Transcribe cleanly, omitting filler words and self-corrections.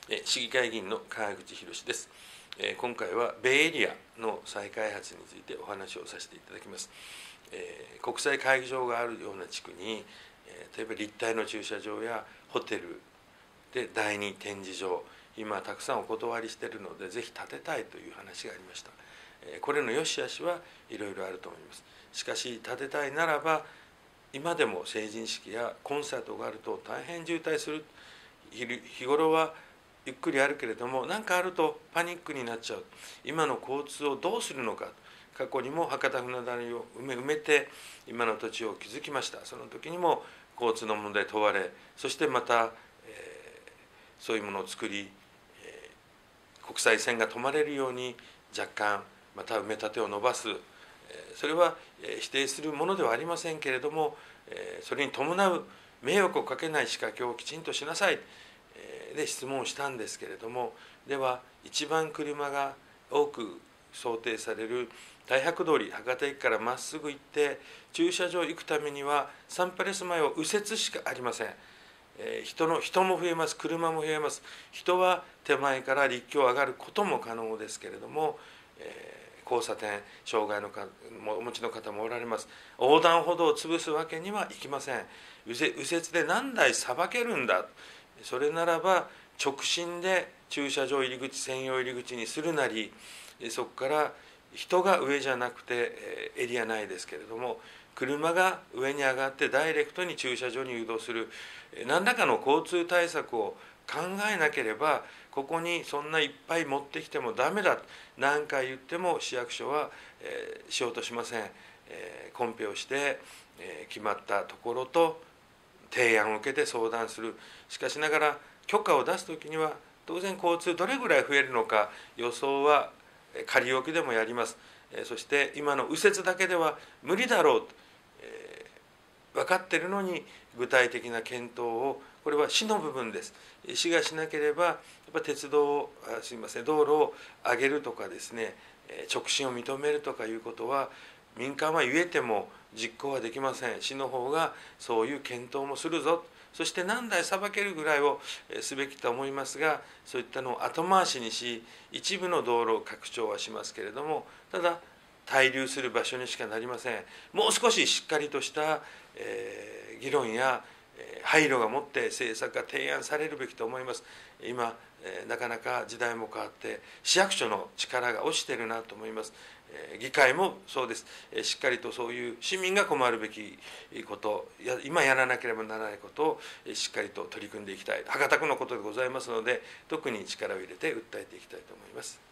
市議会議員の川口博です。今回はベイエリアの再開発についてお話をさせていただきます。国際会議場があるような地区に、例えば立体の駐車場やホテルで第二展示場、今たくさんお断りしているのでぜひ建てたいという話がありました。これの良し悪しはいろいろあると思います。しかし建てたいならば、今でも成人式やコンサートがあると大変渋滞する。日頃はゆっくりあるけれども、何かあるとパニックになっちゃう。今の交通をどうするのか。過去にも博多船谷を埋めて今の土地を築きました。その時にも交通の問題問われ、そしてまた、そういうものを作り、国際線が止まれるように若干また埋め立てを伸ばす。それは否定するものではありませんけれども、それに伴う迷惑をかけない仕掛けをきちんとしなさいで質問をしたんですけれども、では一番車が多く想定される大博通り、博多駅からまっすぐ行って駐車場行くためにはサンパレス前を右折しかありません。人も増えます、車も増えます。人は手前から陸橋を上がることも可能ですけれども、交差点、障害のお持ちの方もおられます。横断歩道を潰すわけにはいきません。右折で何台さばけるんだ。それならば直進で駐車場入り口、専用入り口にするなり、そこから人が上じゃなくてエリア内ですけれども、車が上に上がってダイレクトに駐車場に誘導する何らかの交通対策を考えなければ、ここにそんないっぱい持ってきてもダメだ、何回言っても市役所はしようとしません。コンペをして決まったところと提案を受けて相談する。しかしながら許可を出す時には当然交通どれぐらい増えるのか予想は仮置きでもやります。そして今の右折だけでは無理だろうと分かっているのに、具体的な検討を、これは市の部分です。市がしなければやっぱ鉄道を道路を上げるとかですね、直進を認めるとかいうことは民間は言えても実行はできません。市の方がそういう検討もするぞ、そして何台さばけるぐらいをすべきと思いますが、そういったのを後回しにし、一部の道路を拡張はしますけれども、ただ滞留する場所にしかなりません。もう少ししっかりとした議論や配慮が持って政策が提案されるべきと思います。今なかなか時代も変わって市役所の力が落ちているなと思います。議会もそうです。しっかりとそういう市民が困るべきこと、今やらなければならないことをしっかりと取り組んでいきたい。博多区のことでございますので、特に力を入れて訴えていきたいと思います。